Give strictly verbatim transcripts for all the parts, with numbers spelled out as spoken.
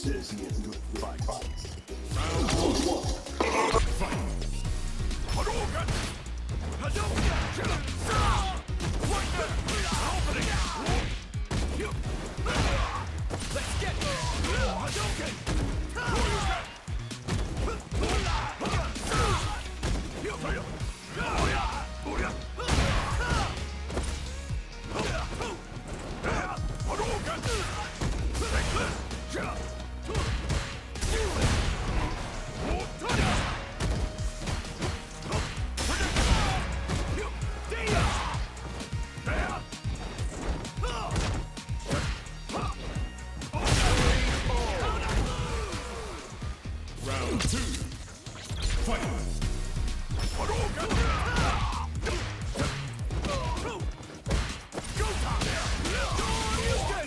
says he has good fights. Round one. Fight. Hadouken! Hadouken! Right there! Opening! Let's get Hadouken! Round two. Fight. Hadouken! Go time! Hadouken!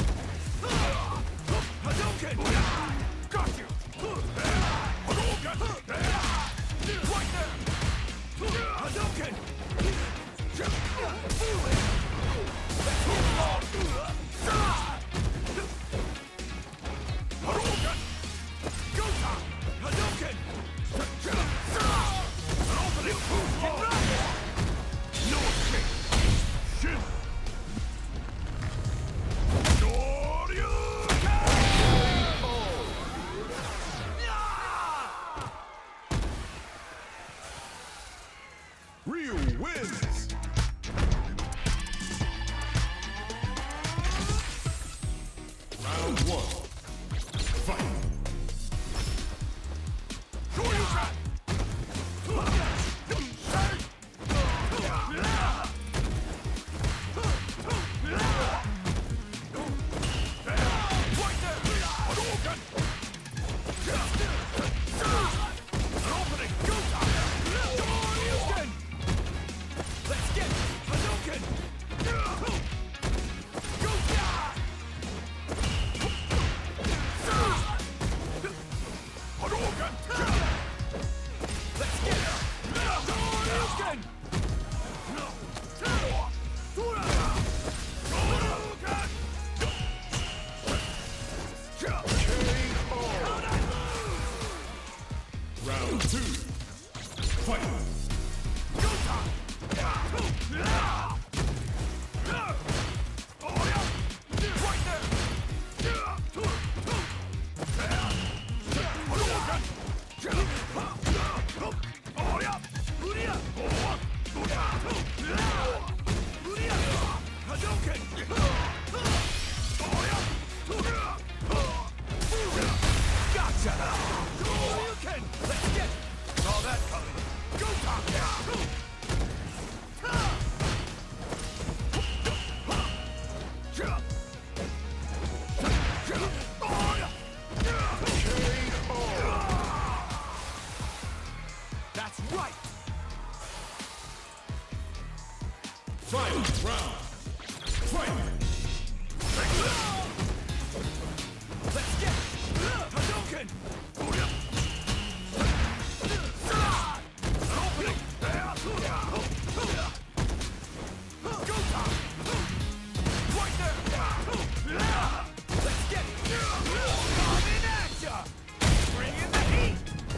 Hadouken! Got you! Hadouken! Right there! Hadouken! Let's move along! Hadouken! Go time! Hadouken! An opening! No escape! Shin! Ryu wins! Round one. Fight! Shoryuken! Right there! Hadouken! An opening! Go time! Shoryuken! Let's get Hadouken! Go down! Hadouken! Let's get Hadouken! Round two. Fight! Go time! Right there! Hadouken! Gotcha! Hadouken! Let's get all that coming! Go top! That's right! Final round! Fight! Let's get Hadouken! An opening! Go time! Right there! Let's get I'm in action! Bring in the heat!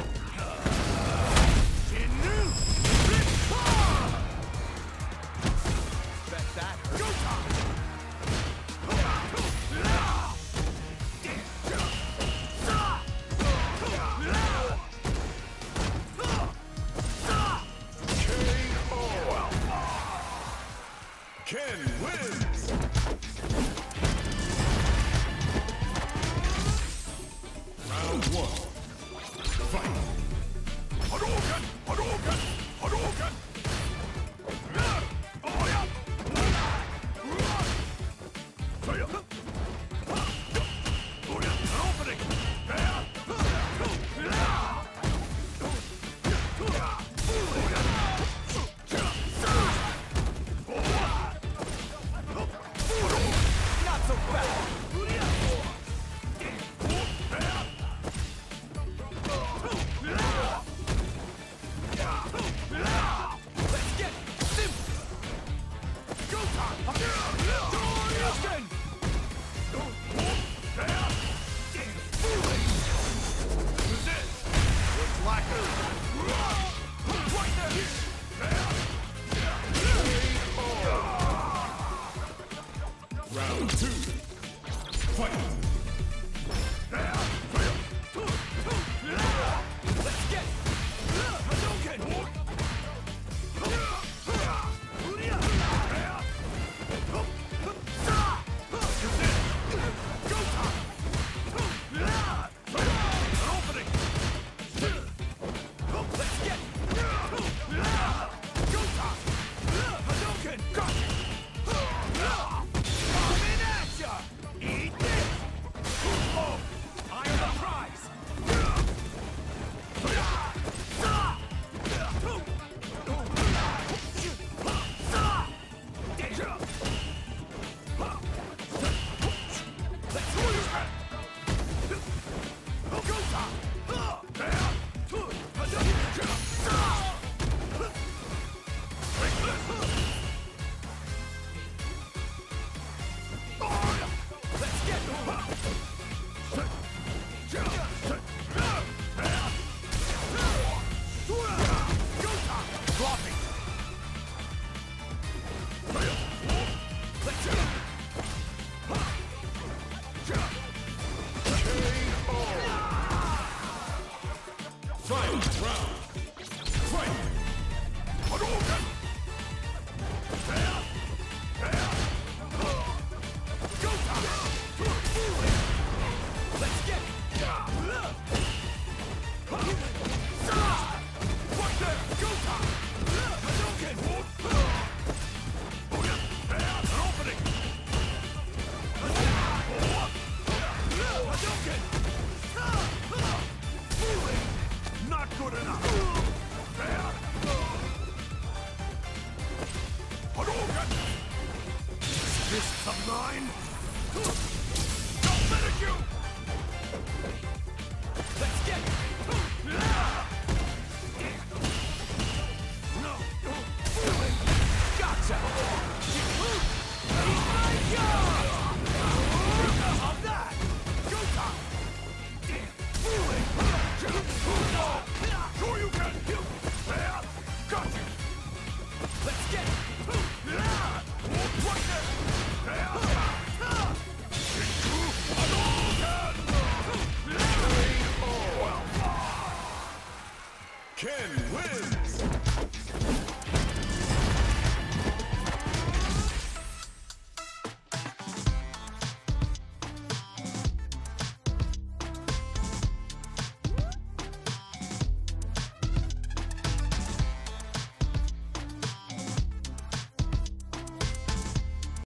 Shinnu! Bet that hurt. Go time! Round. Fight. Hadouken! Go time! Let's get it! Right there! Go time! Hadouken! An opening! Hadouken! Not good enough! Hadouken! This of mine? Don't let it you! Let's get it! No! Gotcha! Of that! Go time! Sure you can! Got you! Let's get it! Right there! Ken wins!